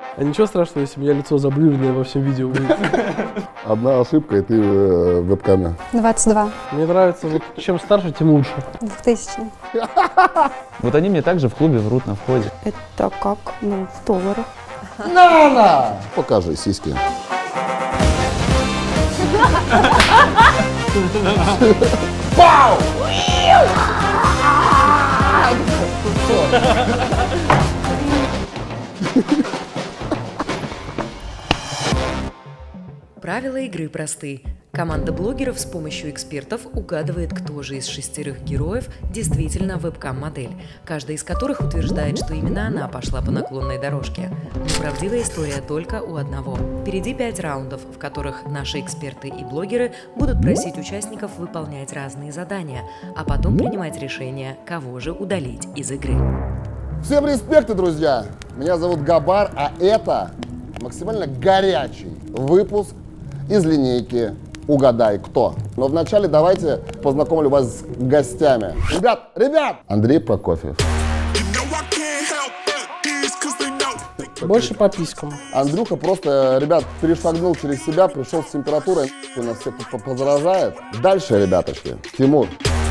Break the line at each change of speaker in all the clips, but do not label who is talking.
А ничего страшного, если у меня лицо заблюренное во всем видео будет?
Одна ошибка, и ты в веб-каме.
22.
Мне нравится, вот чем старше, тем лучше.
2000.
Вот они мне также в клубе врут на входе.
Это как? Ну, в долларах.
Нана! Покажи сиськи. Пау!
Правила игры просты. Команда блогеров с помощью экспертов угадывает, кто же из 6 героев действительно вебкам-модель, каждая из которых утверждает, что именно она пошла по наклонной дорожке. Но правдивая история только у одного. Впереди 5 раундов, в которых наши эксперты и блогеры будут просить участников выполнять разные задания, а потом принимать решение, кого же удалить из игры.
Всем респекты, друзья! Меня зовут Габар, а это максимально горячий выпуск из линейки «Угадай, кто?». Но вначале давайте познакомлю вас с гостями. Ребят! Андрей Прокофьев.
Больше по писькам.
Андрюха просто, ребят, перешагнул через себя, пришел с температурой, у нас всех позаражает. Дальше, ребяточки, Тимур.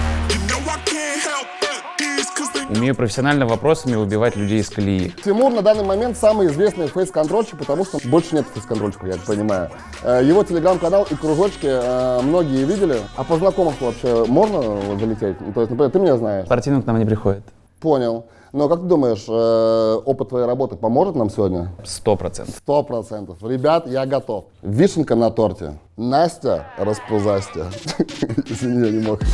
Умею профессионально вопросами выбивать людей из колеи.
Тимур на данный момент самый известный фейс-контрольщик, потому что больше нет фейс-контрольщиков, я понимаю. Его телеграм-канал и кружочки многие видели. А по знакомству вообще можно залететь? То есть, например, ты меня знаешь.
Спортивный к нам не приходит.
Понял. Но как ты думаешь, опыт твоей работы поможет нам сегодня?
100%.
100%. Ребят, я готов. Вишенка на торте. Настя Распузастя. Извини, я не мог.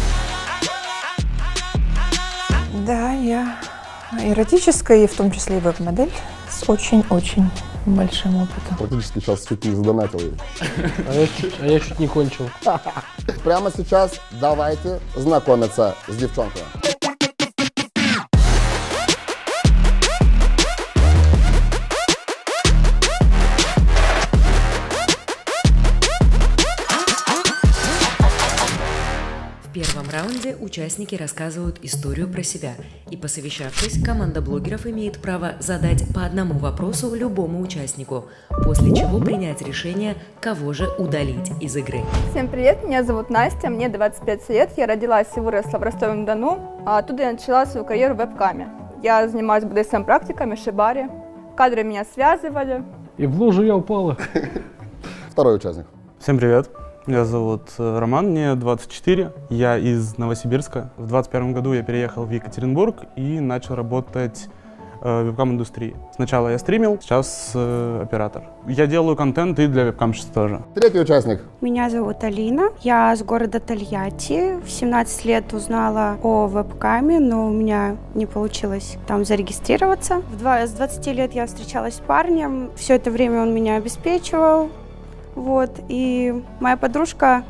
Да, я эротическая, и в том числе и веб-модель с очень-очень большим опытом.
Практически сейчас чуть не задонатил ей.
А я чуть не кончил.
Прямо сейчас давайте знакомиться с девчонкой.
В первом раунде участники рассказывают историю про себя, и, посовещавшись, команда блогеров имеет право задать по одному вопросу любому участнику, после чего принять решение, кого же удалить из игры.
Всем привет, меня зовут Настя, мне 25 лет, я родилась и выросла в Ростове-на-Дону, а оттуда я начала свою карьеру в веб-каме. Я занимаюсь БДСМ-практиками, шибари, кадры меня связывали.
И в лужу я упала.
Второй участник.
Всем привет, меня зовут Роман, мне 24, я из Новосибирска. В 2021 году я переехал в Екатеринбург и начал работать в вебкам-индустрии. Сначала я стримил, сейчас оператор. Я делаю контент и для вебкамщиц тоже.
Третий участник.
Меня зовут Алина, я с города Тольятти. В 17 лет узнала о вебкаме, но у меня не получилось там зарегистрироваться. С 20 лет я встречалась с парнем, все это время он меня обеспечивал. Вот, и моя подружка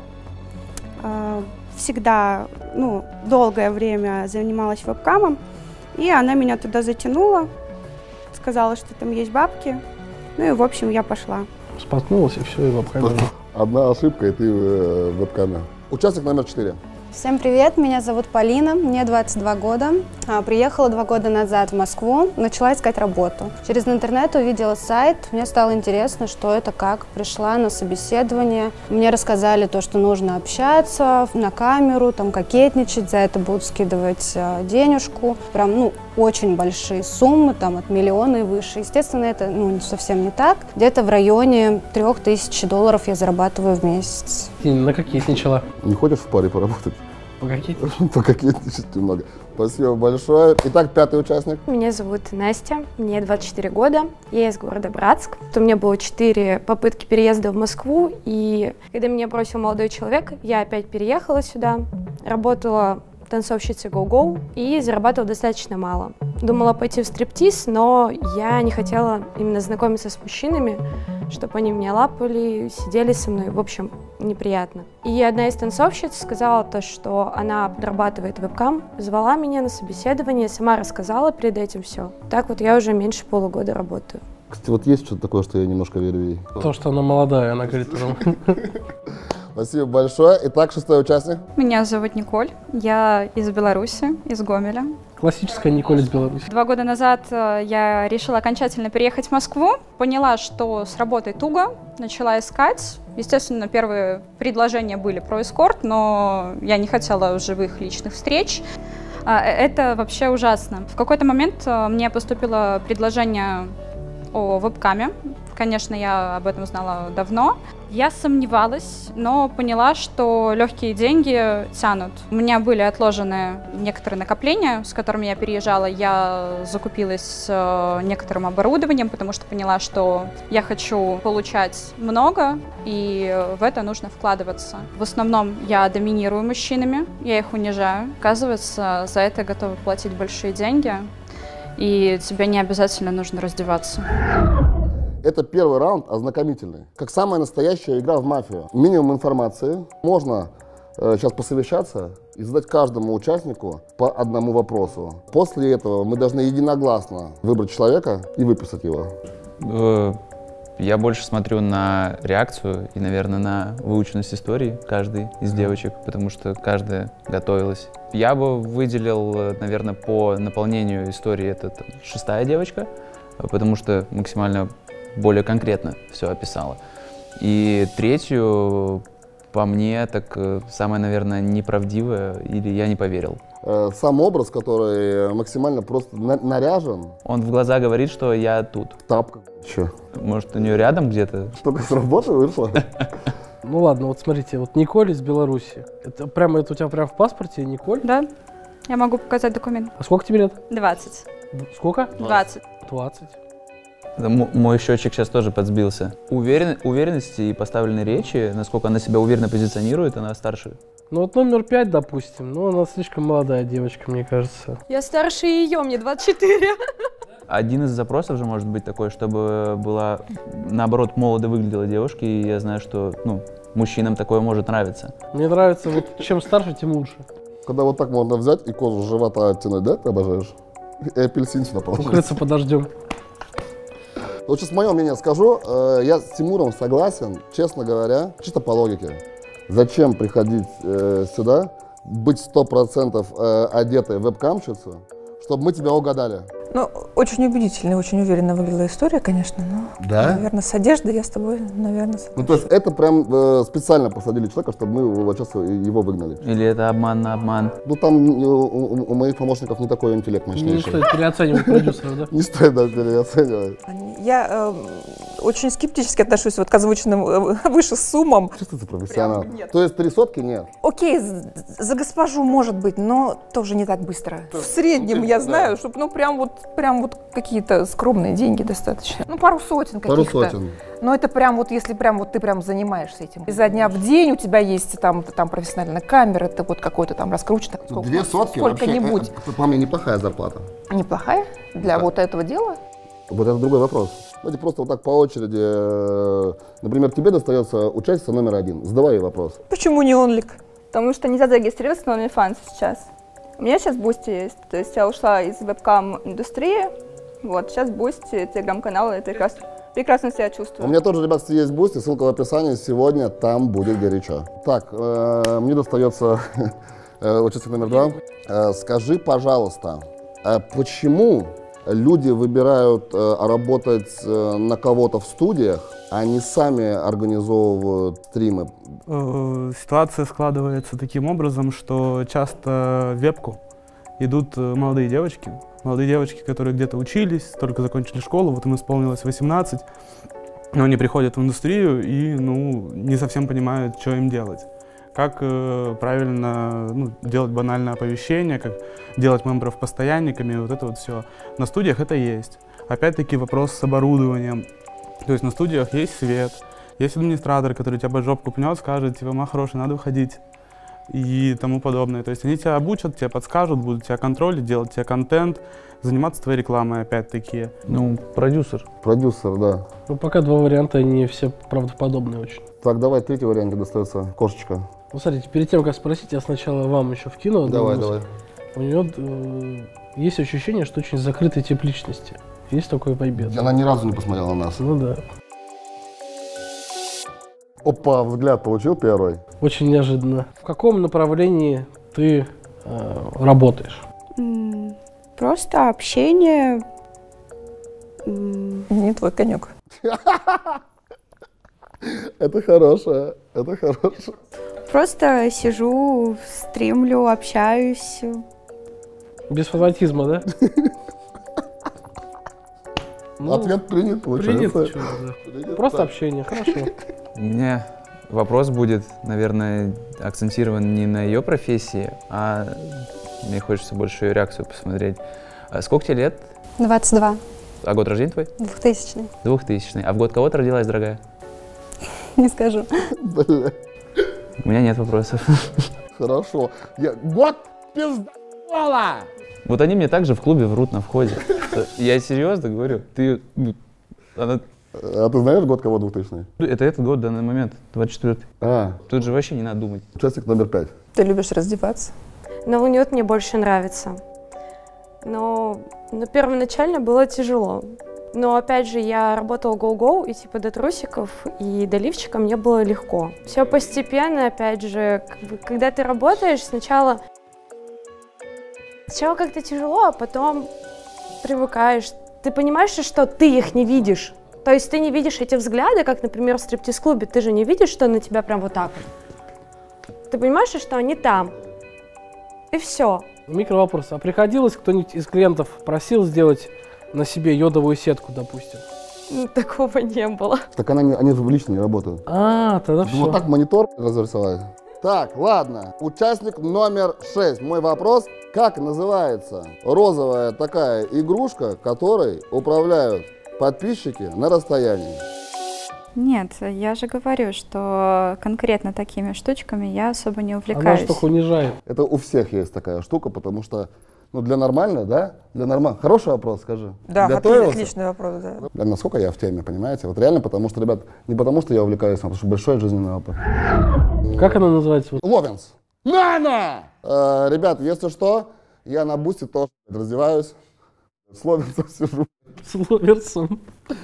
всегда, долгое время занималась вебкамом, и она меня туда затянула, сказала, что там есть бабки, ну и, в общем, я пошла.
Споткнулась, и все, и вебкам.
Одна ошибка, и ты в вебкаме. Участник номер 4.
Всем привет, меня зовут Полина, мне 22 года. Приехала 2 года назад в Москву, начала искать работу. Через интернет увидела сайт, мне стало интересно, что это, как. Пришла на собеседование, мне рассказали то, что нужно общаться на камеру, там кокетничать, за это будут скидывать денежку. Прям, очень большие суммы, там от миллиона и выше. Естественно, это совсем не так. Где-то в районе $3000 я зарабатываю в месяц.
Ты на кокетничала?
Не хочешь в паре поработать?
Пококетничать?
Пококетничать немного. Спасибо большое. Итак, пятый участник.
Меня зовут Настя, мне 24 года, я из города Братск. У меня было 4 попытки переезда в Москву, и когда меня бросил молодой человек, я опять переехала сюда, работала танцовщицей go-go и зарабатывала достаточно мало. Думала пойти в стриптиз, но я не хотела именно знакомиться с мужчинами, чтобы они меня лапали, сидели со мной, в общем, неприятно. И одна из танцовщиц сказала то, что она подрабатывает вебкам, звала меня на собеседование, сама рассказала перед этим все. Так вот я уже меньше полугода работаю.
Кстати, вот есть что-то такое, что я немножко верю ей.
То, что она молодая, она говорит,
Спасибо большое. Итак, 6-й участник.
Меня зовут Николь, я из Беларуси, из Гомеля.
Классическая Николь из Беларуси.
2 года назад я решила окончательно переехать в Москву, поняла, что с работой туго, начала искать. Естественно, первые предложения были про эскорт, но я не хотела живых личных встреч. Это вообще ужасно. В какой-то момент мне поступило предложение о вебкаме. Конечно, я об этом знала давно. Я сомневалась, но поняла, что легкие деньги тянут. У меня были отложены некоторые накопления, с которыми я переезжала. Я закупилась некоторым оборудованием, потому что поняла, что я хочу получать много, и в это нужно вкладываться. В основном я доминирую мужчинами, я их унижаю. Оказывается, за это готова платить большие деньги, и тебе не обязательно нужно раздеваться.
Это первый раунд ознакомительный. Как самая настоящая игра в мафию. Минимум информации. Можно сейчас посовещаться и задать каждому участнику по одному вопросу. После этого мы должны единогласно выбрать человека и выписать его.
Я больше смотрю на реакцию и, наверное, на выученность истории каждой из девочек, потому что каждая готовилась. Я бы выделил, наверное, по наполнению истории это 6-я девочка, потому что максимально более конкретно все описала. И 3-ю, по мне, так самая, наверное, неправдивая, или я не поверил.
Сам образ, который максимально просто наряжен.
Он в глаза говорит, что я тут.
Тапка. Че?
Может, у нее рядом где-то?
Что-то с работы вышло?
Ну ладно, вот смотрите, вот Николь из Беларуси. Это у тебя прям в паспорте Николь?
Да, я могу показать документ.
А сколько тебе лет?
20.
Сколько?
20.
20.
Мой счетчик сейчас тоже подсбился. Уверенности и поставленной речи, насколько она себя уверенно позиционирует, она старше.
Ну вот номер 5, допустим, но она слишком молодая девочка, мне кажется.
Я старше ее, мне 24.
Один из запросов же может быть такой, чтобы была, наоборот, молодо выглядела девушка, и я знаю, что мужчинам такое может нравиться.
Мне нравится, вот чем старше, тем лучше.
Когда вот так можно взять и кожу живота оттянуть, да, ты обожаешь? И апельсин сюда положить.
Укрыться под дождем.
Вот сейчас мое мнение скажу. Я с Тимуром согласен, честно говоря, чисто по логике. Зачем приходить сюда, быть 100% одетой в вебкамщицу, чтобы мы тебя угадали?
Ну, очень убедительная, очень уверенно выглядела история, конечно, но,
да?
Наверное, с одеждой я с тобой, наверное, согласна.
Ну, то есть это прям специально посадили человека, чтобы мы сейчас его выгнали.
Или это обман на обман?
Ну, там у моих помощников не такой интеллект мощнейший.
Не стоит переоценивать продюсеров, да?
Не стоит, да, переоценивать.
Я очень скептически отношусь вот к озвученным выше суммам.
Чисто ты профессионал. То есть 3 сотки нет?
Окей, за госпожу может быть, но тоже не так быстро. В среднем я знаю, чтобы прям вот какие-то скромные деньги достаточно. Ну, пару сотен каких-то.
Пару сотен.
Но это прям вот, если прям вот ты прям занимаешься этим. Изо дня в день у тебя есть там профессиональная камера, это вот какой-то там раскрученный.
2 сотки
сколько-нибудь.
Вообще, по мне, неплохая зарплата.
Неплохая? Для вот этого дела?
Вот это другой вопрос. Давайте просто вот так по очереди. Например, тебе достается участница номер 1. Задавай ей вопрос.
Почему не онлик? Потому что нельзя зарегистрироваться на OnlyFans сейчас. У меня сейчас Boosty есть. То есть я ушла из вебкам-индустрии. Вот, сейчас Boosty, телеграм-канал, это прекрасно себя чувствую.
У меня тоже, ребят, есть Boosty, ссылка в описании. Сегодня там будет горячо. Так, мне достается участник номер 2. Скажи, пожалуйста, почему люди выбирают работать на кого-то в студиях, а не сами организовывают стримы?
Ситуация складывается таким образом, что часто в вебку идут молодые девочки, которые где-то учились, только закончили школу, вот им исполнилось 18, но они приходят в индустрию и не совсем понимают, что им делать. Как правильно делать банальное оповещение, как делать мемберов постоянниками, вот это вот все. На студиях это есть. Опять-таки вопрос с оборудованием. То есть на студиях есть свет, есть администратор, который тебя под жопку пнет, скажет, типа, ма хороший, надо уходить и тому подобное. То есть они тебя обучат, тебя подскажут, будут тебя контролить, делать тебе контент, заниматься твоей рекламой опять-таки.
Продюсер.
Продюсер, да.
Ну, пока 2 варианта, они все правдоподобные очень.
Так, давай, 3-й вариант достается. Кошечка.
Ну, смотрите, перед тем, как спросить, я сначала вам еще вкину.
Давай.
У нее есть ощущение, что очень закрытый тип личности. Есть такой вайбец.
Она ни разу не посмотрела на нас.
Ну да.
Опа, взгляд получил первый.
Очень неожиданно. В каком направлении ты работаешь?
Просто общение.
Не твой конек.
Это хорошее, это хорошее.
Просто сижу, стримлю, общаюсь.
Без фанатизма, да?
Ответ принят, получается.
Принят, просто общение, хорошо.
У меня вопрос будет, наверное, акцентирован не на ее профессии, а мне хочется больше ее реакцию посмотреть. Сколько тебе лет?
22.
А год рождения твой?
2000.
2000. А в год кого ты родилась, дорогая?
Не скажу.
Бля.
У меня нет вопросов.
Хорошо. Год пиздала!
Вот они мне также в клубе врут на входе. Я серьезно говорю.
А ты знаешь год кого 2000-й?
Это этот год в данный момент, 24-й. Тут же вообще не надо думать.
Участник номер 5.
Ты любишь раздеваться?
Новунет мне больше нравится. Но первоначально было тяжело. Но опять же, я работала гоу-гоу, и типа до трусиков и до лифчика мне было легко. Все постепенно, опять же, когда ты работаешь, сначала как-то тяжело, а потом привыкаешь. Ты понимаешь, что ты их не видишь. То есть ты не видишь эти взгляды, как, например, в стриптиз-клубе. Ты же не видишь, что на тебя прям вот так вот. Ты понимаешь, что они там. И все.
Микровопрос. А приходилось кто-нибудь из клиентов просил сделать на себе йодовую сетку, допустим?
Такого не было.
Так они же лично не работают.
Тогда все.
Вот так монитор разрисовали. Так, ладно. Участник номер 6. Мой вопрос. Как называется розовая такая игрушка, которой управляют подписчики на расстоянии?
Нет, я же говорю, что конкретно такими штучками я особо не
Она
увлекаюсь.
же только унижает.
Это у всех есть такая штука, потому что, для нормального, да? Для нормального. Хороший вопрос, скажи.
Да,
Готовился?
отличный вопрос, да.
Бля, насколько я в теме, понимаете? Вот реально, потому что, ребят, не потому что я увлекаюсь, а потому что большой жизненный опыт.
Как она называется?
Ловенс. Нана! Ребят, если что, я на бусте тоже раздеваюсь. С Ловенсом сижу.
С Ловерсом.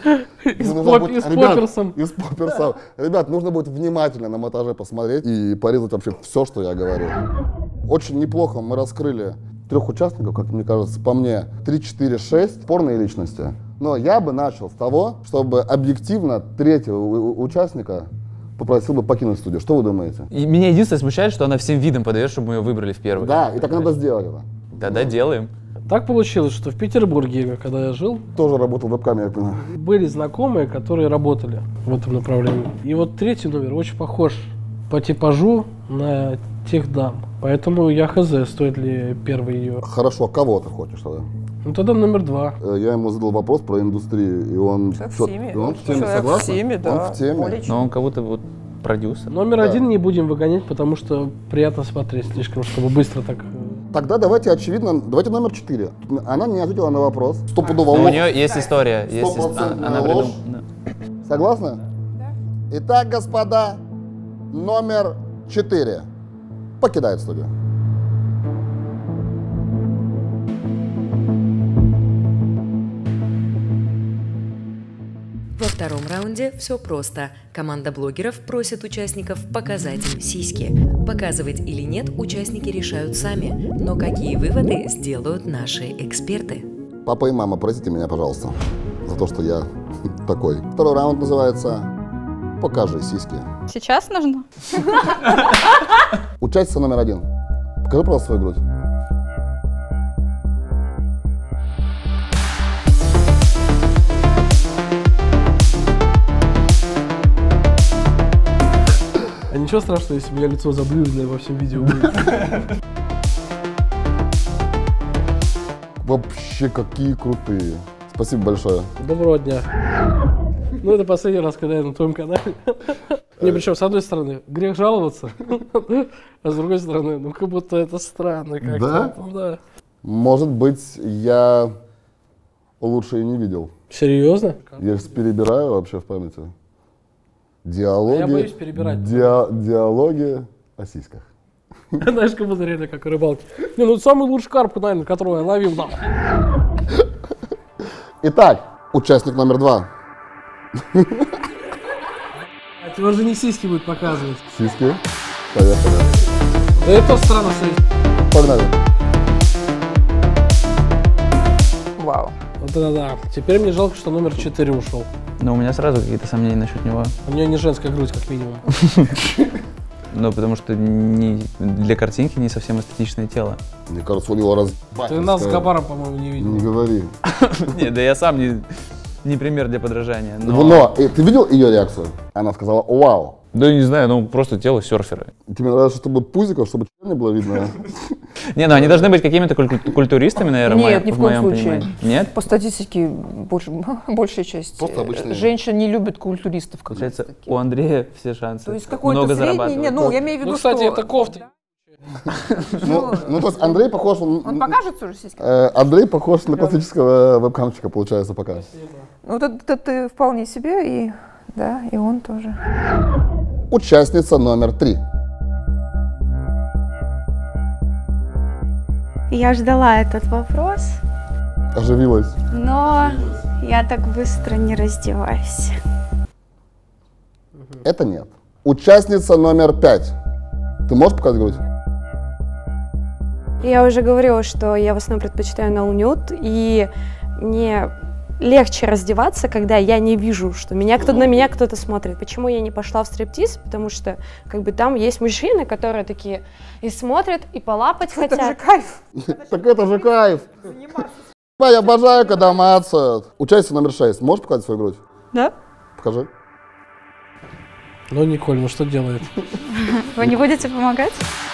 И с
Попперсом. И с Попперсом. Ребят, нужно будет внимательно на монтаже посмотреть и порезать вообще все, что я говорю. Очень неплохо мы раскрыли 3 участников, как мне кажется, по мне 3, 4, 6 спорные личности. Но я бы начал с того, чтобы объективно 3-го участника попросил бы покинуть студию. Что вы думаете?
И меня единственное смущает, что она всем видом подает, чтобы мы ее выбрали в первый.
Да, и так надо сделать это.
Тогда делаем.
Так получилось, что в Петербурге, когда я жил,
тоже работал в вебкаме, я понимаю.
Были знакомые, которые работали в этом направлении. И вот 3-й номер очень похож по типажу на тех дам. Поэтому я хз, стоит ли первый ее.
Хорошо, кого ты хочешь тогда?
Тогда номер 2.
Я ему задал вопрос про индустрию, и он...
В теме.
Он в теме, согласен?
В теме, да.
Он в теме.
Но он как будто вот продюсер.
Номер 1 не будем выгонять, потому что приятно смотреть слишком, чтобы быстро так...
Тогда давайте номер 4. Она не ответила на вопрос. Стопудово ложь.
У нее есть история. Она
ложь. Согласны? Да. Итак, господа, номер 4 покидает студию.
Во втором раунде все просто. Команда блогеров просит участников показать им сиськи. Показывать или нет участники решают сами. Но какие выводы сделают наши эксперты?
Папа и мама, простите меня, пожалуйста, за то, что я такой. Второй раунд называется «Покажи сиськи».
Сейчас нужно?
Участница номер 1. Покажи, пожалуйста, свою грудь.
А ничего страшного, если у меня лицо заблюренное во всем видео будет.
Вообще, какие крутые. Спасибо большое.
Доброго дня. Ну, это последний раз, когда я на твоем канале. Не, причем, с одной стороны, грех жаловаться, а с другой стороны, как будто это странно как-то.
Да? Может быть, я лучше и не видел.
Серьезно?
Я же перебираю вообще в памяти. Диалоги,
я боюсь перебирать.
Диалоги о сиськах.
Знаешь, как будто реально как рыбалки. Не, ну самый лучший карп, наверное, которого я ловил. Да.
Итак, участник номер 2.
Ты уже не сиськи будет показывать.
Сиськи. Поехали.
Да это странно, что...
Погнали.
Вау.
Вот это да. Теперь мне жалко, что номер 4 ушел.
Но у меня сразу какие-то сомнения насчет него.
У нее не женская грудь, как минимум.
Ну, потому что для картинки не совсем эстетичное тело.
Мне кажется, у него раз...
Ты нас с Габаром, по-моему, не видел.
Не говори.
Нет, да я сам не пример для подражания.
Но ты видел ее реакцию? Она сказала «Вау».
Да не знаю, ну просто тело серфера.
Тебе нравится, чтобы пузико, чтобы член не было видно?
Не, ну они должны быть какими-то культуристами, наверное,
Нет, ни в
в моем
коем случае.
понимании. Нет?
По статистике большая часть женщин не любят культуристов.
Получается, у Андрея все шансы.
То есть какой-то
много
средний,
зарабатывать.
не, ну я имею в виду,
кстати,
что...
это кофта.
Ну, то есть Андрей похож...
Он покажет уже сиськи?
Андрей похож на классического вебкамчика, получается, пока.
Ну, это ты вполне себе, и да, и он тоже.
Участница номер 3.
Я ждала этот вопрос,
Оживилась.
но я так быстро не раздеваюсь.
Это нет. Участница номер 5. Ты можешь показать грудь?
Я уже говорила, что я в основном предпочитаю no nude, и мне легче раздеваться, когда я не вижу, что на меня кто-то смотрит. Почему я не пошла в стриптиз? Потому что как бы там есть мужчины, которые такие и смотрят, и полапать хотят.
Это же кайф.
Так это же кайф. Я обожаю, когда мацают. Участница номер 6. Можешь показать свою грудь?
Да?
Покажи.
Ну, Николь, ну что делает?
Вы не будете помогать?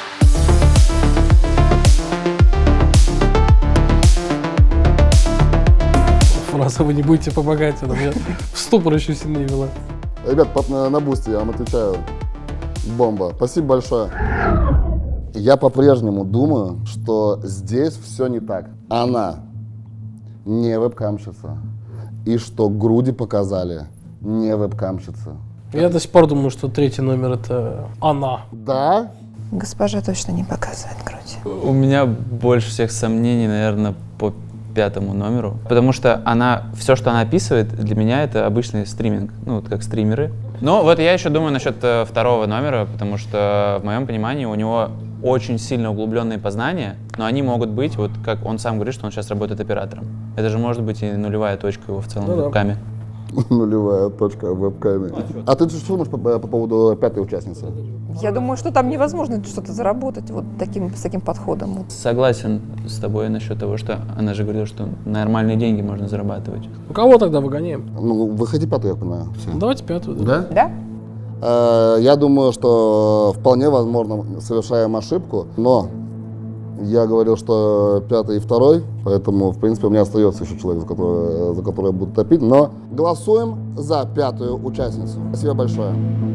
Фраза «вы не будете помогать», она меня в ступор еще сильнее вела.
Ребят, на бусте я вам отвечаю. Бомба. Спасибо большое. Я по-прежнему думаю, что здесь все не так. Она не вебкамщица. И что груди показали не вебкамщица.
Я до сих пор думаю, что третий номер это она.
Да?
Госпожа точно не показывает грудь.
У меня больше всех сомнений, наверное, по 5-му номеру. Потому что все, что она описывает, для меня это обычный стриминг. Ну, вот как стримеры. Но вот я еще думаю насчет 2-го номера, потому что в моем понимании у него очень сильно углубленные познания, но они могут быть, вот как он сам говорит, что он сейчас работает оператором. Это же может быть и нулевая точка его в целом в вебкаме.
Нулевая точка в вебкаме. А ты что думаешь по поводу 5-й участницы?
Я думаю, что там невозможно что-то заработать вот с таким подходом.
Согласен с тобой насчет того, что она же говорила, что нормальные деньги можно зарабатывать.
У кого тогда выгоняем?
Ну, вы хотите 5-ю, я понимаю. Все.
Ну, давайте 5-ю.
Да?
Да?
Я думаю, что вполне возможно совершаем ошибку, но я говорил, что 5-й и 2-й, поэтому, в принципе, у меня остается еще человек, за который я буду топить, но голосуем за 5-ю участницу. Спасибо большое.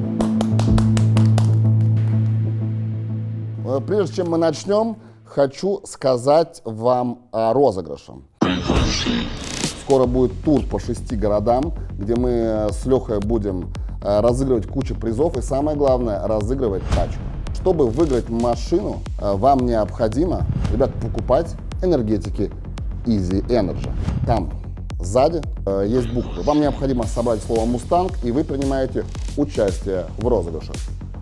Прежде чем мы начнем, хочу сказать вам о розыгрыше. Скоро будет тур по 6 городам, где мы с Лехой будем разыгрывать кучу призов и, самое главное, разыгрывать тачку. Чтобы выиграть машину, вам необходимо, ребят, покупать энергетики Easy Energy. Там сзади есть буквы. Вам необходимо собрать слово «Мустанг», и вы принимаете участие в розыгрыше.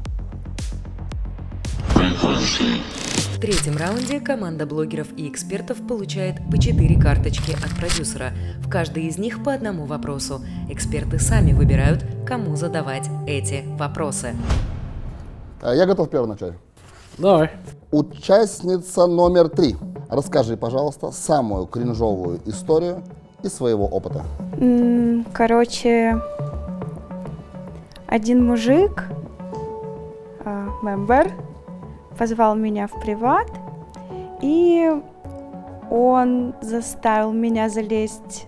В третьем раунде команда блогеров и экспертов получает по 4 карточки от продюсера. В каждой из них по одному вопросу. Эксперты сами выбирают, кому задавать эти вопросы.
Я готов первый начать.
Давай.
Участница номер 3. Расскажи, пожалуйста, самую кринжовую историю из своего опыта.
Короче, один мужик, мембер, позвал меня в приват, и он заставил меня залезть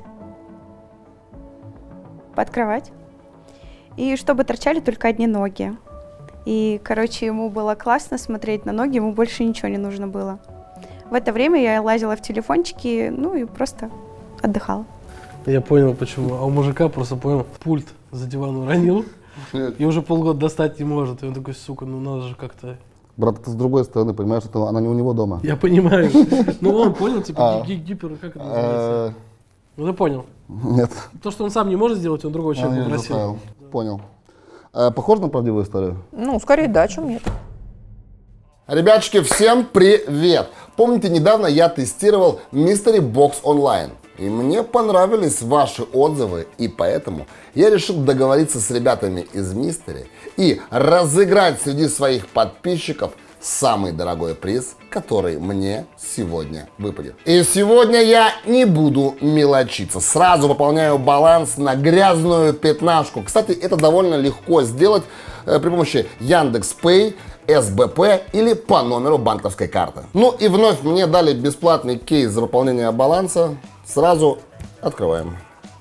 под кровать, и чтобы торчали только одни ноги. И, короче, ему было классно смотреть на ноги, ему больше ничего не нужно было. В это время я лазила в телефончики, ну и просто отдыхала.
Я понял, почему. А у мужика просто, понял, пульт за диван уронил, и уже полгода достать не может. И он такой, сука, ну надо же как-то...
Брат, ты с другой стороны, понимаешь, что она не у него дома.
Я понимаю. Ну он понял, типа, гипер, как это называется? Ну ты понял?
Нет.
То, что он сам не может сделать, он другого человека попросил.
Понял. Похоже на правдивую историю?
Ну, скорее да, чем нет.
Ребятушки, всем привет! Помните, недавно я тестировал Mystery Box Online. И мне понравились ваши отзывы, и поэтому я решил договориться с ребятами из Mystery и разыграть среди своих подписчиков самый дорогой приз, который мне сегодня выпадет. И сегодня я не буду мелочиться. Сразу пополняю баланс на грязную пятнашку. Кстати, это довольно легко сделать при помощи Яндекс.Пэй, СБП или по номеру банковской карты. Ну и вновь мне дали бесплатный кейс за выполнение баланса. Сразу открываем.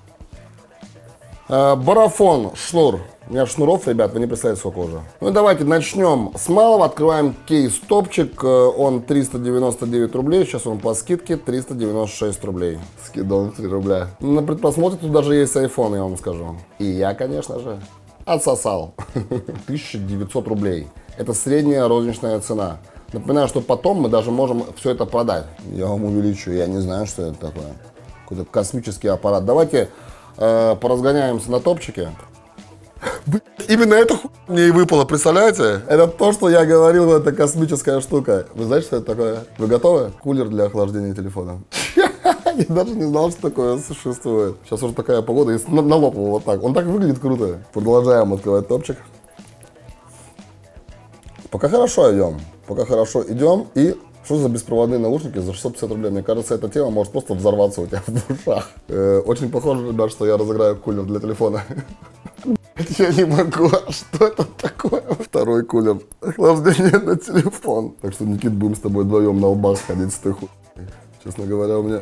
Барафон, шнур. У меня шнуров, ребят, вы не представляете, сколько уже. Ну и давайте начнем с малого. Открываем кейс топчик. Он 399 рублей. Сейчас он по скидке 396 рублей. Скидон 3 рубля. На предпросмотре тут даже есть iPhone, я вам скажу. И я, конечно же, отсосал. 1900 рублей. Это средняя розничная цена. Напоминаю, что потом мы даже можем все это продать. Я вам увеличу, я не знаю, что это такое. Какой-то космический аппарат. Давайте поразгоняемся на топчике. Именно это мне и выпало, представляете? Это то, что я говорил, это космическая штука. Вы знаете, что это такое? Вы готовы? Кулер для охлаждения телефона. Я даже не знал, что такое существует. Сейчас уже такая погода, и на лоб вот так. Он так выглядит круто. Продолжаем открывать топчик. Пока хорошо идем. Пока хорошо идем. И что за беспроводные наушники за 650 рублей? Мне кажется, эта тема может просто взорваться у тебя в ушах. Очень похоже, ребят, что я разыграю кулер для телефона. Я не могу. А что это такое? Второй кулер. Охлаждение на телефон. Так что, Никит, будем с тобой вдвоем на лбах ходить с той хуй. Честно говоря, у меня...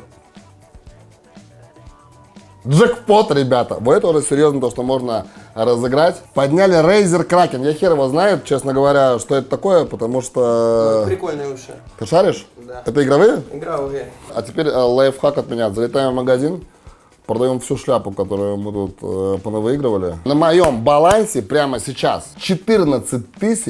Джекпот, ребята! Вот это уже серьезно то, что можно разыграть. Подняли Razer Kraken. Я хер его знаю, честно говоря, что это такое, потому что...
Ну, прикольные уши.
Ты шаришь?
Да.
Это игровые?
Игровые.
А теперь лайфхак от меня. Залетаем в магазин, продаем всю шляпу, которую мы тут понавыигрывали. На моем балансе прямо сейчас 14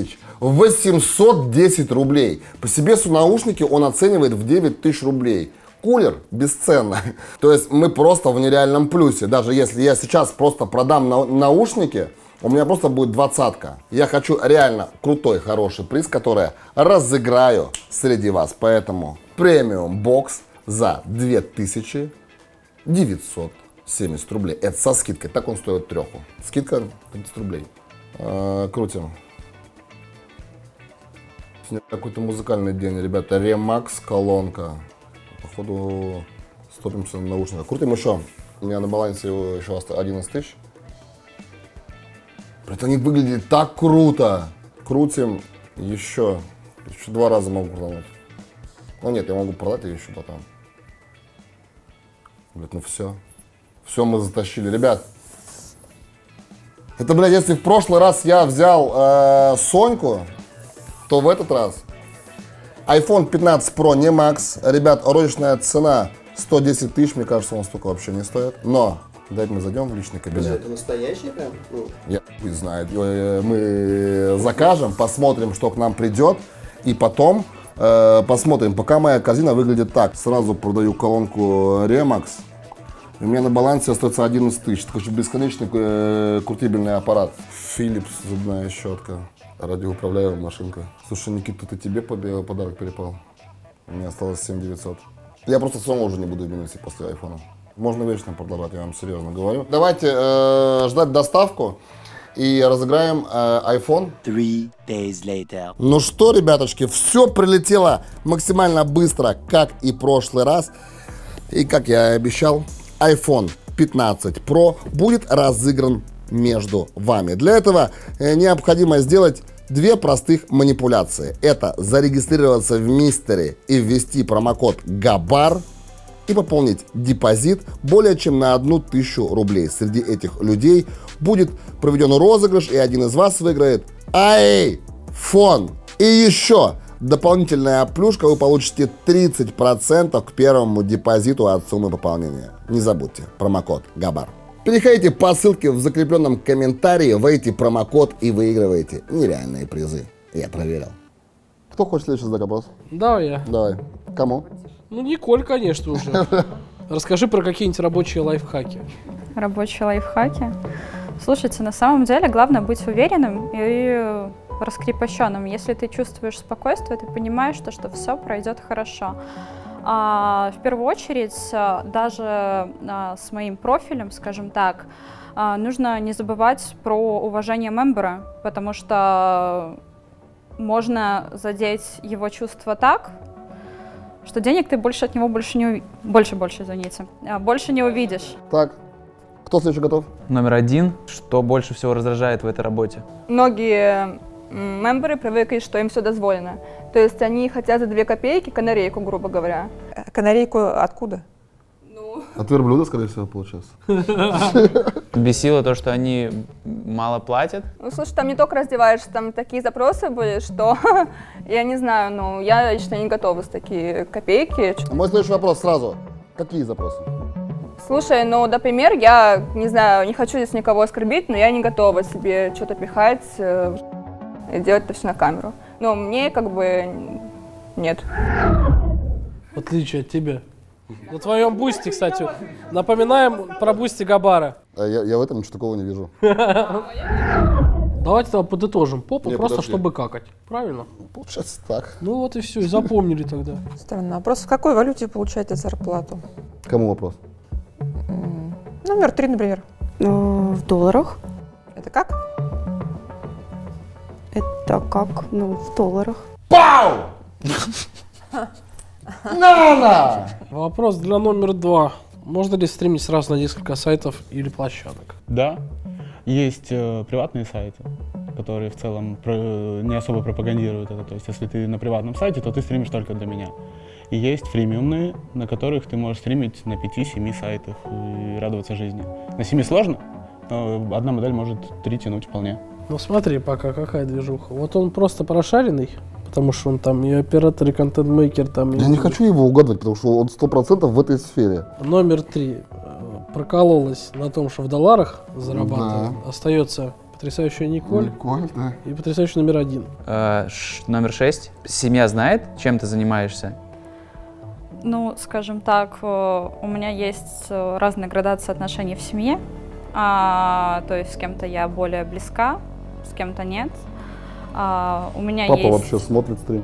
810 рублей. По себе наушники он оценивает в 9 тысяч рублей. Кулер бесценно. То есть мы просто в нереальном плюсе. Даже если я сейчас просто продам наушники, у меня просто будет 20-ка. Я хочу реально крутой, хороший приз, который я разыграю среди вас. Поэтому премиум бокс за 2970 рублей. Это со скидкой. Так он стоит 3. Скидка 30 рублей. Крутим. Сегодня какой-то музыкальный день, ребята. Ремакс колонка. Походу стопимся на наушниках. Крутим еще. У меня на балансе еще 11 тысяч. Это не выглядит так круто. Крутим еще. Еще 2 раза могу продавать. Ну нет, я могу продать ее еще потом. Блядь, ну все. Все мы затащили. Ребят. Это, блядь, если в прошлый раз я взял Соньку, то в этот раз iPhone 15 Pro не Max. Ребят, розничная цена 110 тысяч. Мне кажется, он столько вообще не стоит. Но давайте мы зайдем в личный кабинет.
Это настоящий прям?
Я не знаю. Мы закажем, посмотрим, что к нам придет. И потом посмотрим. Пока моя корзина выглядит так. Сразу продаю колонку Remax. У меня на балансе остается 11 тысяч. Такой бесконечный крутибельный аппарат. Philips зубная щетка. Радиоуправляемая машинка. Слушай, Никита, ты тебе подарок перепал? У меня осталось 7900. Я просто все равно уже не буду в минусе после айфона. Можно вечно продолжать, я вам серьезно говорю. Давайте ждать доставку и разыграем iPhone. 3 days later. Ну что, ребяточки, все прилетело максимально быстро, как и в прошлый раз. И как я и обещал, iPhone 15 Pro будет разыгран между вами. Для этого необходимо сделать 2 простых манипуляции. Это зарегистрироваться в Mystery и ввести промокод GABAR и пополнить депозит более чем на 1000 рублей. Среди этих людей будет проведен розыгрыш, и один из вас выиграет iPhone. И еще дополнительная плюшка, вы получите 30% к первому депозиту от суммы пополнения. Не забудьте, промокод GABAR. Переходите по ссылке в закрепленном комментарии, вводите промокод и выигрываете нереальные призы. Я проверил. Кто хочет следующий задать вопрос?
Давай я.
Давай. Кому?
Ну, Николь, конечно, уже. Расскажи про какие-нибудь рабочие лайфхаки.
Рабочие лайфхаки? Слушайте, на самом деле главное быть уверенным и раскрепощенным. Если ты чувствуешь спокойствие, ты понимаешь, что все пройдет хорошо. В первую очередь, даже с моим профилем, скажем так, нужно не забывать про уважение мембера, потому что можно задеть его чувства так, что денег ты больше от него больше не увидишь.
Так, кто следующий готов?
Номер один. Что больше всего раздражает в этой работе?
Многие мемберы привыкли, что им все дозволено. То есть они хотят за 2 копейки канарейку, грубо говоря.
Канарейку откуда?
От верблюда, скорее всего, получается.
Бесило то, что они мало платят?
Ну, слушай, там не только раздеваешься, там такие запросы были, что я не знаю, ну, я лично не готова с такие копейки.
Мой следующий вопрос сразу. Какие запросы?
Слушай, ну, например, я, не знаю, не хочу здесь никого оскорбить, но я не готова себе что-то пихать и делать это все на камеру. Но мне как бы нет.
В отличие от тебя. На твоем бусте, кстати, напоминаем про бусти Габара.
Я в этом ничего такого не вижу.
Давайте тогда подытожим. Попу просто,
подожди.
чтобы какать. Правильно?
Получается так.
Ну вот и все, и запомнили тогда.
Странно. А просто в какой валюте получаете зарплату?
Кому вопрос?
Номер 3, например.
В долларах.
Это как?
Это как? Ну, в долларах.
Пау! Нана!
Вопрос для номер 2. Можно ли стримить сразу на несколько сайтов или площадок?
Да, есть приватные сайты, которые в целом не особо пропагандируют это. То есть, если ты на приватном сайте, то ты стримишь только для меня. И есть фримиумные, на которых ты можешь стримить на 5-7 сайтах и радоваться жизни. На 7 сложно, но одна модель может 3 тянуть вполне.
Ну смотри, пока какая движуха. Вот он просто прошаренный, потому что он там и оператор, и контент-мейкер. Там,
Я не хочу его угадывать, потому что он 100% в этой сфере.
Номер 3 прокололась на том, что в долларах зарабатывает. Да. Остается потрясающая Николь,
да.
И потрясающий номер 1.
Номер 6. Семья знает, чем ты занимаешься?
Ну, скажем так, у меня есть разные градации отношений в семье. То есть с кем-то я более близка, с кем-то нет. У меня
Папа
есть...
вообще смотрит стрим.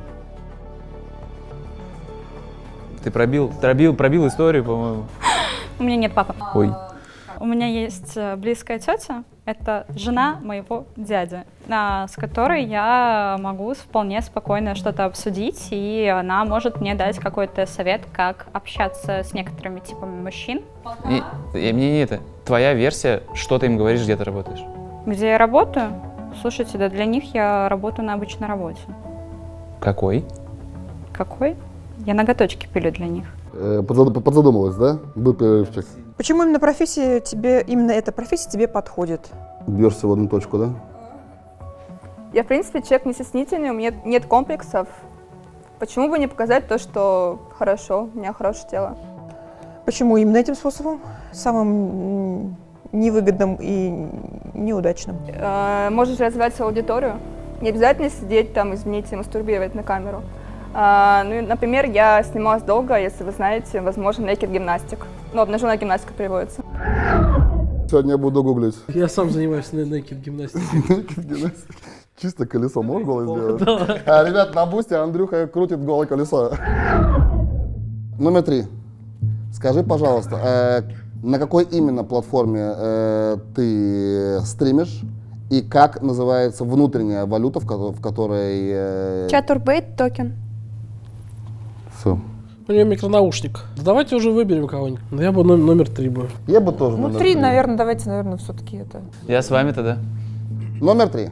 Ты пробил историю, по-моему.
У меня нет папы.
Ой.
У меня есть близкая тетя, это жена моего дяди, с которой я могу вполне спокойно что-то обсудить, и она может мне дать какой-то совет, как общаться с некоторыми типами мужчин.
Мне не это. Твоя версия, что ты им говоришь, где ты работаешь?
Где я работаю? Слушайте, да для них я работаю на обычной работе.
Какой?
Какой? Я ноготочки пилю для них.
Подзадумалась, да? Был перерывчик.
Почему именно эта профессия тебе подходит?
Бьешься в одну точку, да?
Я, в принципе, человек не стеснительный, у меня нет комплексов. Почему бы не показать то, что хорошо, у меня хорошее тело?
Почему именно этим способом? Самым невыгодным и неудачным?
Можешь развивать свою аудиторию. Не обязательно сидеть там, извините, мастурбировать на камеру. Ну, например, я снималась долго, если вы знаете, возможно, naked гимнастик. Ну, обнаженная гимнастика переводится.
Сегодня я буду гуглить.
Я сам занимаюсь naked гимнастикой.
Чисто колесо можешь голое сделать? Ребят, на бусте Андрюха крутит голое колесо. Номер 3. Скажи, пожалуйста, на какой именно платформе ты стримишь и как называется внутренняя валюта, в которой...
Chaturbate токен.
Все.
У нее микронаушник. Да давайте уже выберем кого-нибудь. Но я бы номер 3 бы.
Я бы тоже
номер 3, наверное, давайте, наверное, все-таки это...
Я с вами тогда.
Номер 3.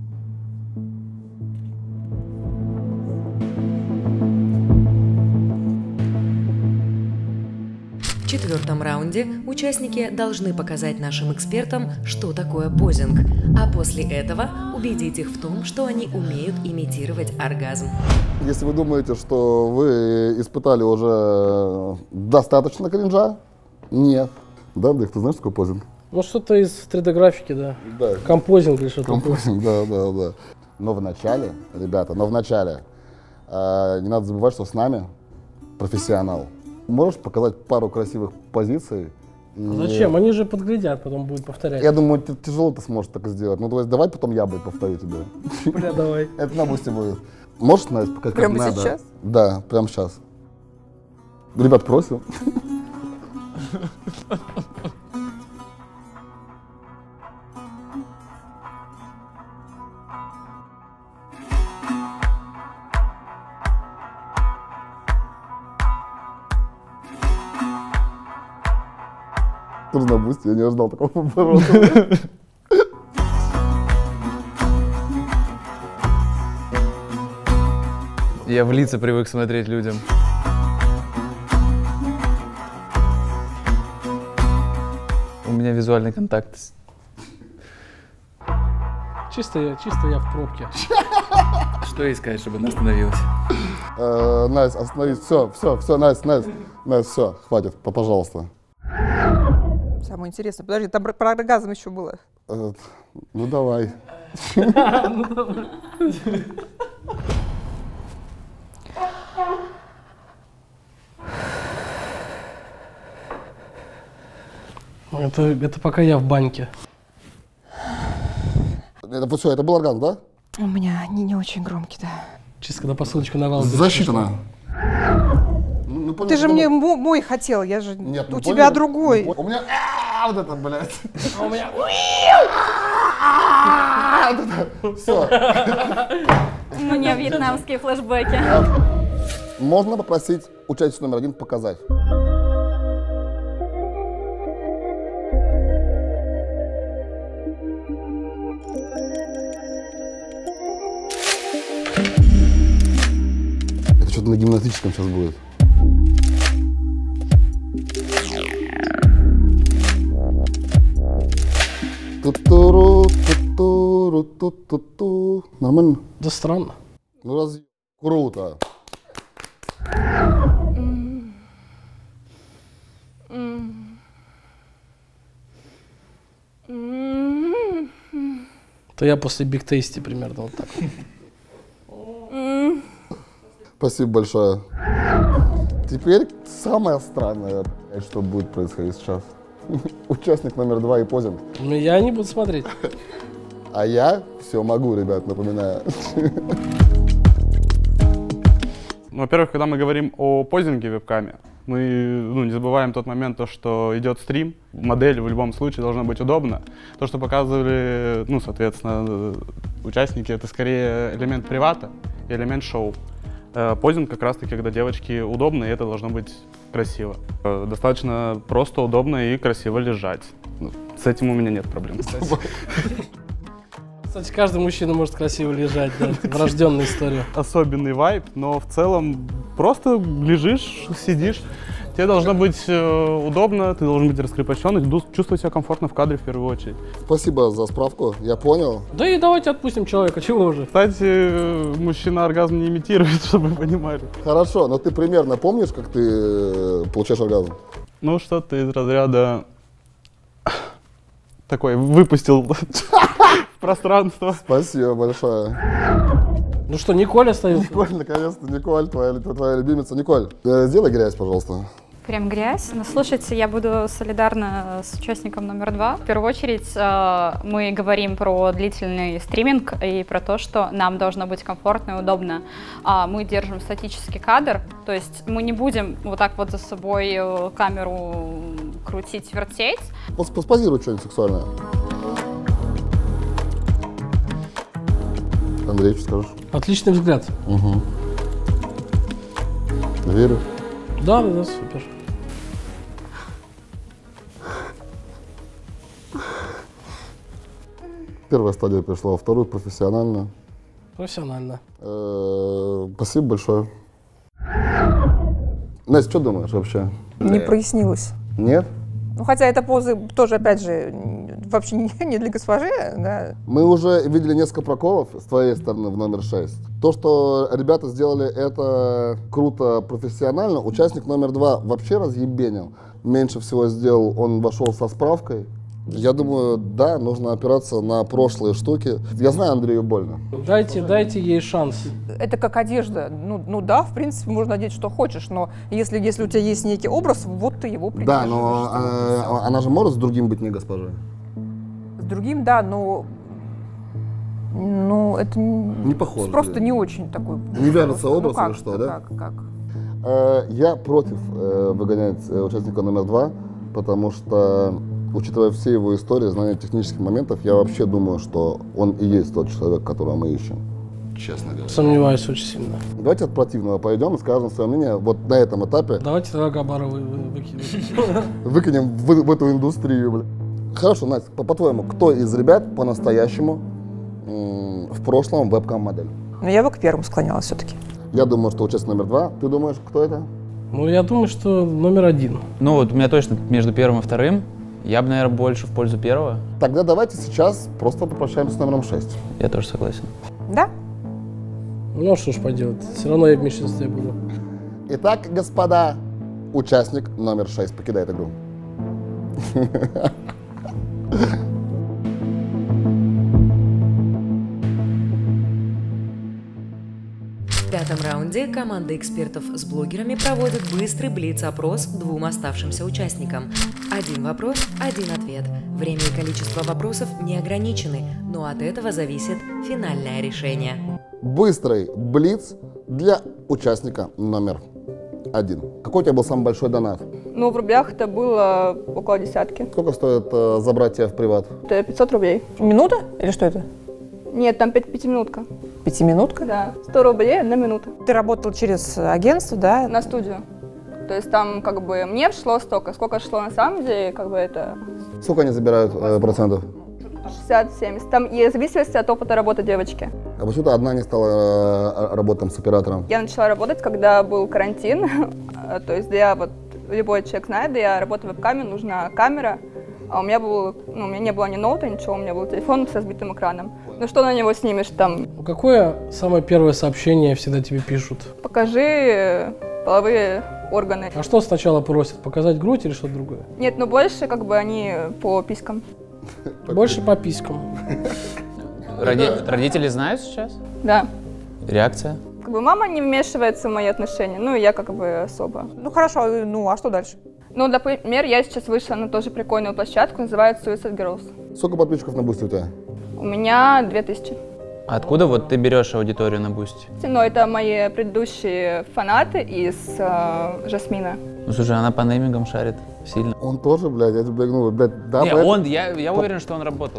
В четвертом раунде участники должны показать нашим экспертам, что такое позинг, а после этого убедить их в том, что они умеют имитировать оргазм.
Если вы думаете, что вы испытали уже достаточно кринжа, нет. Да, Андрей, ты знаешь, что такое позинг?
Ну, что-то из 3D-графики, да. Композинг или что-то.
Композинг, да. Но в начале, ребята, не надо забывать, что с нами профессионал. Можешь показать пару красивых позиций
Зачем? Они же подглядят, потом будут повторять.
Я думаю, тяжело ты сможешь так сделать. Ну, то есть давай потом я буду повторю тебе.
Бля, давай.
Это на бусте будет. Можешь, Настя, пока как
Прямо
надо?
сейчас?
Да, прямо сейчас. Ребят, просим. Тоже на бусте, я не ожидал такого поворота.
Я в лица привык смотреть людям. У меня визуальный контакт.
Чисто я в пробке.
Что искать, чтобы она остановилась?
Настя, остановись. Все, Настя, все, хватит, пожалуйста.
Самое интересное. Подожди, там про оргазм еще было.
Ну давай.
Это пока я в баньке.
Это все, это был оргазм, да?
У меня они не очень громкие, да.
Чисто когда посылочку на вал.
Засчитано.
Ты же мне мой хотел, я же
Нет,
у тебя другой.
У меня вот это, блядь.
А у меня...
Все.
У меня вьетнамские флешбеки.
Можно попросить участницу номер 1 показать? Это что-то на гимнастическом сейчас будет. Ту-ту-ру, нормально?
Да странно.
Ну раз круто.
То я после Big Tasty примерно вот так.
Спасибо большое. Теперь самое странное, что будет происходить сейчас. Участник номер 2 и позинг.
Я не буду смотреть.
А я все могу, ребят, напоминаю.
Во-первых, когда мы говорим о позинге в вебкаме, мы не забываем тот момент, что идет стрим, модель в любом случае должна быть удобна. То, что показывали, соответственно, участники, это скорее элемент привата и элемент шоу. Позинг как раз-таки, когда девочки удобно, и это должно быть красиво. Достаточно просто, удобно и красиво лежать. С этим у меня нет проблем, кстати.
Кстати, каждый мужчина может красиво лежать, да, это врожденная история.
Особенный вайб, но в целом просто лежишь, сидишь. Тебе должно быть удобно, ты должен быть раскрепощен и чувствовать себя комфортно в кадре в первую очередь.
Спасибо за справку, я понял.
Да и давайте отпустим человека, чего уже.
Кстати, мужчина оргазм не имитирует, чтобы вы понимали.
Хорошо, но ты примерно помнишь, как ты получаешь оргазм?
Ну, что-то из разряда такой выпустил в пространство.
Спасибо большое.
Ну что, Николь остается?
Николь, наконец-то, Николь, твоя любимица. Николь, сделай грязь, пожалуйста.
Прям грязь. Ну, слушайте, я буду солидарна с участником номер 2. В первую очередь мы говорим про длительный стриминг и про то, что нам должно быть комфортно и удобно. Мы держим статический кадр, то есть мы не будем вот так вот за собой камеру крутить, вертеть.
Спозируй что-нибудь сексуальное. Андрей, что скажешь?
Отличный взгляд.
Угу. Верю?
Да, супер.
Первая стадия пришла, во вторую профессионально.
Профессионально.
Спасибо большое. Настя, что думаешь вообще?
Не прояснилось.
Нет?
Ну, хотя эта поза тоже, опять же, вообще не для госпожи, да.
Мы уже видели несколько проколов с твоей стороны в номер 6. То, что ребята сделали это круто, профессионально, участник номер 2 вообще разъебенил. Меньше всего сделал, он вошел со справкой. Я думаю, да, нужно опираться на прошлые штуки. Я знаю Андрею больно.
Дайте ей шанс.
Это как одежда. Ну да, в принципе, можно одеть, что хочешь, но если у тебя есть некий образ, вот ты его придерживаешь.
Да, но она же может с другим быть не госпожой.
С другим, да, но... Ну, это
не похоже.
Просто не очень такой...
Не вяжется образ
как,
или что, да?
Как?
Я против выгонять участника номер 2, потому что, учитывая все его истории, знания технических моментов, я вообще думаю, что он и есть тот человек, которого мы ищем. Честно говоря.
Сомневаюсь очень сильно.
Давайте от противного пойдем и скажем свое мнение вот на этом этапе.
Давайте тогда Габара выкинем.
Выкинем в эту индустрию, блин. Хорошо, Настя, по-твоему, кто из ребят по-настоящему в прошлом вебкам-модель?
Ну, я бы к первому склонялась все-таки.
Я думаю, что участник номер 2. Ты думаешь, кто это?
Ну, я думаю, что номер 1.
Ну, вот у меня точно между первым и вторым. Я бы, наверное, больше в пользу первого.
Тогда давайте сейчас просто попрощаемся с номером 6.
Я тоже согласен.
Да?
Ну, что ж поделать. Все равно я в меньшинстве буду.
Итак, господа, участник номер 6 покидает игру.
В пятом раунде команда экспертов с блогерами проводит быстрый блиц-опрос двум оставшимся участникам. Один вопрос, один ответ. Время и количество вопросов не ограничены, но от этого зависит финальное решение.
Быстрый блиц для участника номер 1. Какой у тебя был самый большой донат?
Ну, в рублях это было около десятки.
Сколько стоит забрать тебя в приват?
Это 500 рублей.
Минута или что это?
Нет, там пятиминутка.
Пятиминутка?
Да. 100 рублей, 1 минута.
Ты работал через агентство, да?
На студию. То есть там как бы мне шло столько, сколько шло на самом деле, как бы это...
Сколько они забирают процентов?
60-70. Там и в зависимости от опыта работы девочки.
А почему ты одна не стала работать с оператором?
Я начала работать, когда был карантин. То есть любой человек знает, я работаю в веб-каме, нужна камера. А у меня не было ни ноута, ничего, у меня был телефон со сбитым экраном. Ну что на него снимешь там?
Какое самое первое сообщение всегда тебе пишут?
Покажи половые органы.
А что сначала просят? Показать грудь или что-то другое?
Нет, ну больше как бы они по писькам.
Больше по писькам.
Родители знают сейчас?
Да.
Реакция?
Как бы мама не вмешивается в мои отношения, ну и я как бы особо.
Ну хорошо, ну а что дальше?
Ну, например, я сейчас вышла на тоже прикольную площадку, называется Suicide Girls.
Сколько подписчиков на Бусти у тебя?
У меня 2000.
Откуда вот ты берешь аудиторию на Бусти?
Ну, это мои предыдущие фанаты из Жасмина.
Ну, слушай, она по неймингам шарит сильно.
Он тоже, блядь, я тебе говорю, блядь, да.
Не,
поэтому...
я уверен, что он работал.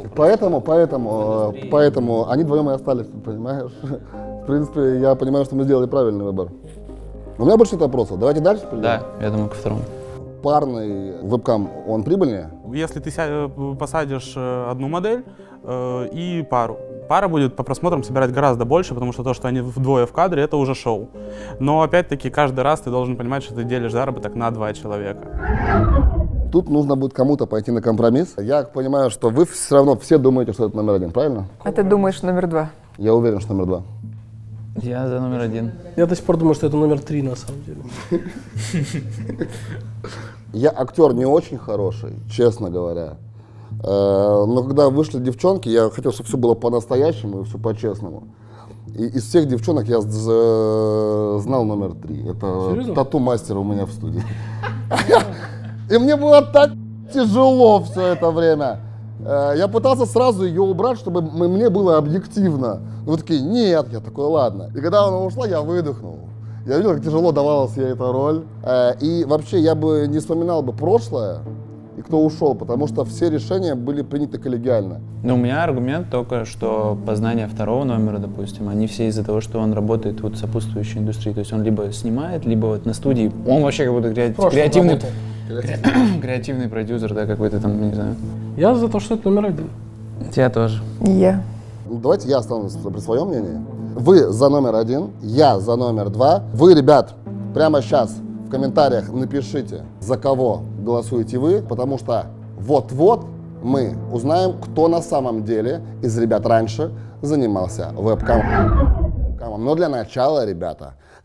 Поэтому они вдвоем и остались, понимаешь? В принципе, я понимаю, что мы сделали правильный выбор. У меня больше нет вопросов. Давайте дальше перейдем.
Да, я думаю, ко второму.
Парный вебкам, он прибыльнее?
Если ты посадишь одну модель и пару, пара будет по просмотрам собирать гораздо больше, потому что то, что они вдвое в кадре, это уже шоу. Но опять-таки каждый раз ты должен понимать, что ты делишь заработок на 2 человека.
Тут нужно будет кому-то пойти на компромисс. Я понимаю, что вы все равно все думаете, что это номер 1, правильно?
А ты думаешь номер 2?
Я уверен, что номер 2.
Я за номер 1.
Я до сих пор думаю, что это номер 3 на самом деле.
Я актер не очень хороший, честно говоря. Но когда вышли девчонки, я хотел, чтобы все было по-настоящему и все по-честному. И из всех девчонок я знал номер 3. Это тату-мастер у меня в студии. И мне было так тяжело все это время. Я пытался сразу ее убрать, чтобы мне было объективно. И вы такие, нет, я такой, ладно. И когда она ушла, я выдохнул. Я видел, как тяжело давалась ей эта роль. И вообще я бы не вспоминал бы прошлое и кто ушел, потому что все решения были приняты коллегиально.
Ну, у меня аргумент только, что познание второго номера, допустим, они все из-за того, что он работает вот в сопутствующей индустрии. То есть он либо снимает, либо вот на студии. Он вообще как будто креативный продюсер, да, какой-то там, не знаю.
Я за то, что это номер 1.
Я тоже.
Я.
Давайте я останусь при своем мнении. Вы за номер 1, я за номер 2. Вы, ребят, прямо сейчас в комментариях напишите, за кого голосуете вы, потому что вот-вот мы узнаем, кто на самом деле из ребят раньше занимался вебкамом. Но для начала, ребята,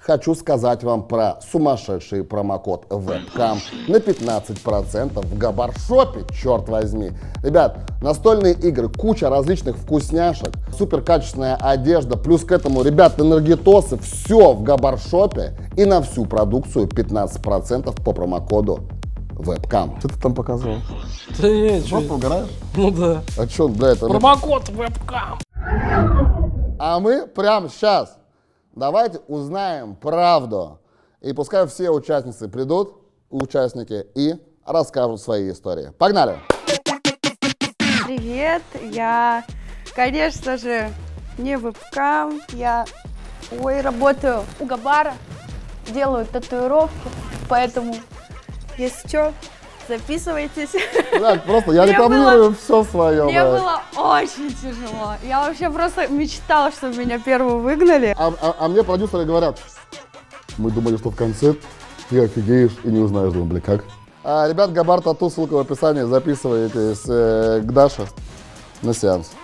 хочу сказать вам про сумасшедший промокод Webcam на 15% в Габаршопе, черт возьми. Ребят, настольные игры, куча различных вкусняшек, суперкачественная одежда, плюс к этому, ребят, энергетосы, все в Габаршопе и на всю продукцию 15% по промокоду Webcam. Что ты там показывал?
Да нет, что?
Просто угораешь?
Ну да.
А что, бля, это...
Промокод Webcam.
А мы прямо сейчас давайте узнаем правду. И пускай все участницы придут, участники, и расскажут свои истории. Погнали!
Привет, я, конечно же, не вебкам, я работаю у Габара, делаю татуировки, поэтому, если что, записывайтесь.
Блядь, просто я рекламирую все свое.
Мне было очень тяжело. Я вообще просто мечтала, чтобы меня первого выгнали.
А мне продюсеры говорят, мы думали, что в конце ты офигеешь и не узнаешь. Думаю, бля, как? Ребят, Габар Тату, ссылка в описании, записывайтесь к Даше на сеанс.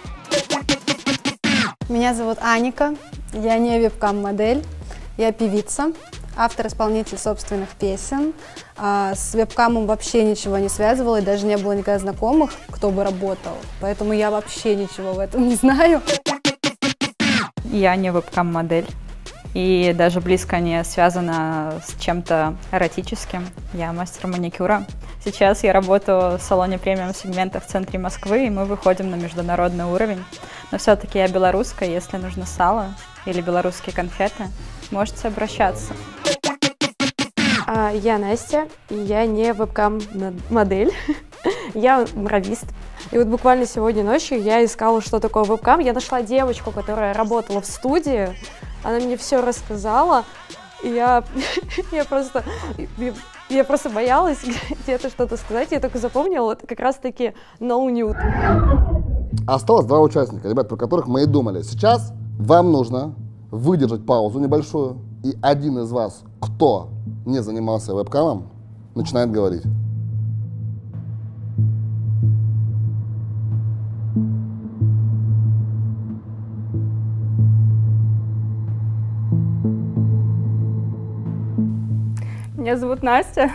Меня зовут Аника, я не вебкам-модель, я певица, автор-исполнитель собственных песен. С вебкамом вообще ничего не связывала, и даже не было никогда знакомых, кто бы работал. Поэтому я вообще ничего в этом не знаю.
Я не вебкам-модель. И даже близко не связана с чем-то эротическим. Я мастер маникюра. Сейчас я работаю в салоне премиум-сегмента в центре Москвы, и мы выходим на международный уровень. Но все-таки я белорусская, если нужно сало или белорусские конфеты, можете обращаться.
Я Настя, и я не вебкам-модель, я муравист. И вот буквально сегодня ночью я искала, что такое вебкам. Я нашла девочку, которая работала в студии, она мне все рассказала, и я просто боялась где-то что-то сказать, я только запомнила, это как раз-таки no nude.
Осталось два участника, ребят, про которых мы и думали. Сейчас вам нужно выдержать паузу небольшую, и один из вас, кто не занимался вебкамом, начинает говорить.
Меня зовут Настя.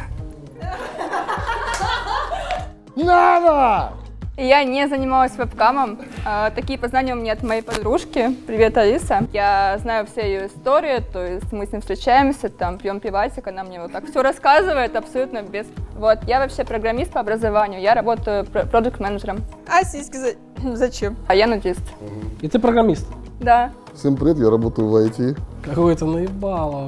Не надо!
Я не занималась вебкамом. Такие познания у меня от моей подружки. Привет, Алиса. Я знаю все ее истории, то есть мы с ним встречаемся, там пьем пивасик, она мне вот так все рассказывает абсолютно без... Вот, я вообще программист по образованию, я работаю продакт-менеджером.
А сиськи зачем?
А я нудист.
И ты программист?
Да.
Всем привет, я работаю в IT.
Какой-то наебало.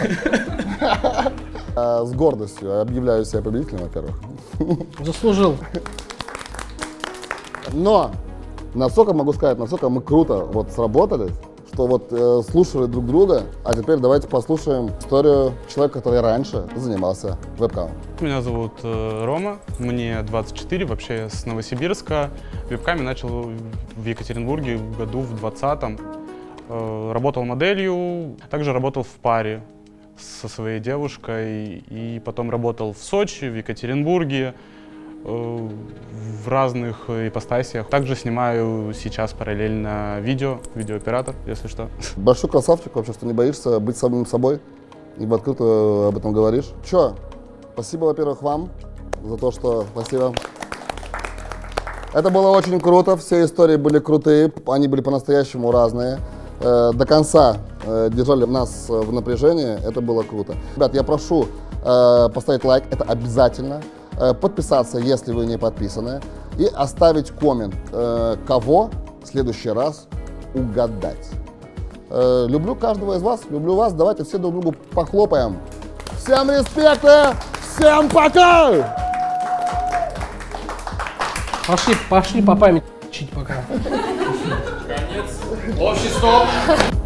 С гордостью объявляю себя победителем, во-первых.
Заслужил.
Но, насколько могу сказать, насколько мы круто вот сработались, что вот слушали друг друга, а теперь давайте послушаем историю человека, который раньше занимался вебкамом.
Меня зовут Рома, мне 24, вообще я с Новосибирска. В вебкаме начал в Екатеринбурге году в 2020. Работал моделью, также работал в паре со своей девушкой и потом работал в Сочи, в Екатеринбурге, в разных ипостасиях. Также снимаю сейчас параллельно видеооператор, если что.
Большой красавчик вообще, что не боишься быть самим собой и в открыто об этом говоришь. Чё, спасибо, во-первых, вам за то, что... Спасибо. Это было очень круто, все истории были крутые, они были по-настоящему разные. До конца держали нас в напряжении, это было круто. Ребят, я прошу поставить лайк, это обязательно. Подписаться, если вы не подписаны, и оставить коммент, кого в следующий раз угадать. Люблю каждого из вас, люблю вас, давайте все друг другу похлопаем. Всем респекта, всем пока!
Пошли по памяти чить пока.
Конец. Общий стоп.